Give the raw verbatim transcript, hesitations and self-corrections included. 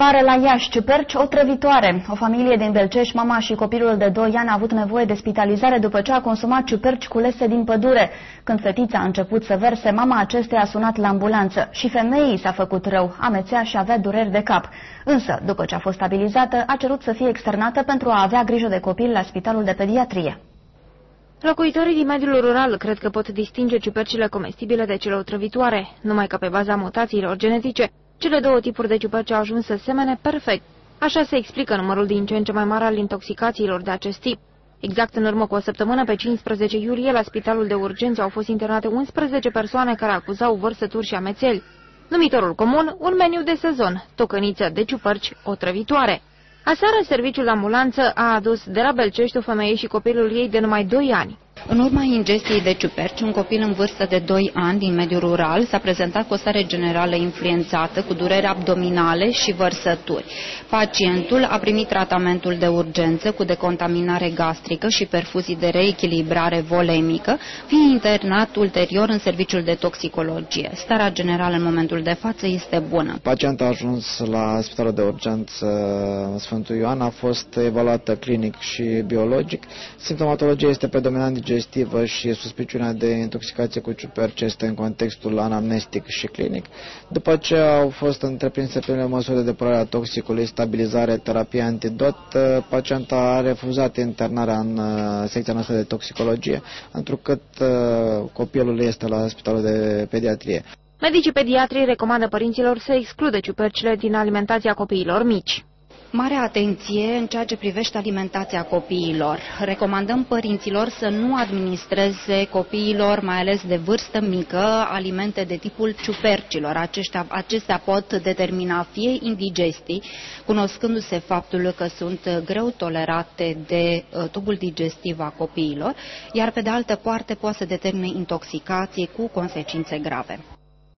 Pare la Iași, ciuperci otrăvitoare. O familie din Belcești, mama și copilul de doi ani, a avut nevoie de spitalizare după ce a consumat ciuperci culese din pădure. Când fetița a început să verse, mama acesteia a sunat la ambulanță și femeii s-a făcut rău, amețea și avea dureri de cap. Însă, după ce a fost stabilizată, a cerut să fie externată pentru a avea grijă de copil la spitalul de pediatrie. Locuitorii din mediul rural cred că pot distinge ciupercile comestibile de cele otrăvitoare, numai că pe baza mutațiilor genetice, cele două tipuri de ciuperci au ajuns să semene perfect. Așa se explică numărul din ce în ce mai mare al intoxicațiilor de acest tip. Exact în urmă cu o săptămână, pe cincisprezece iulie, la spitalul de urgențe au fost internate unsprezece persoane care acuzau vărsături și amețeli. Numitorul comun, un meniu de sezon, tocăniță de ciuperci otrăvitoare. Aseară, serviciul de ambulanță a adus de la Belcești o femeie și copilul ei de numai doi ani. În urma ingestiei de ciuperci, un copil în vârstă de doi ani din mediul rural s-a prezentat cu o stare generală influențată, cu dureri abdominale și vărsături. Pacientul a primit tratamentul de urgență cu decontaminare gastrică și perfuzii de reechilibrare volemică, fiind internat ulterior în serviciul de toxicologie. Starea generală în momentul de față este bună. Pacientul a ajuns la spitalul de urgență Sfântul Ioan, a fost evaluată clinic și biologic. Simptomatologia este predominant digestivă și suspiciunea de intoxicație cu ciuperci este în contextul anamnestic și clinic. După ce au fost întreprinse primele măsuri de depurare a toxicului, stabilizare, terapie, antidot, pacienta a refuzat internarea în secția noastră de toxicologie, întrucât copilul este la spitalul de pediatrie. Medicii pediatrii recomandă părinților să excludă ciupercile din alimentația copiilor mici. Mare atenție în ceea ce privește alimentația copiilor. Recomandăm părinților să nu administreze copiilor, mai ales de vârstă mică, alimente de tipul ciupercilor. Aceștia, acestea pot determina fie indigestii, cunoscându-se faptul că sunt greu tolerate de uh, tubul digestiv a copiilor, iar pe de altă parte poate să determine intoxicații cu consecințe grave.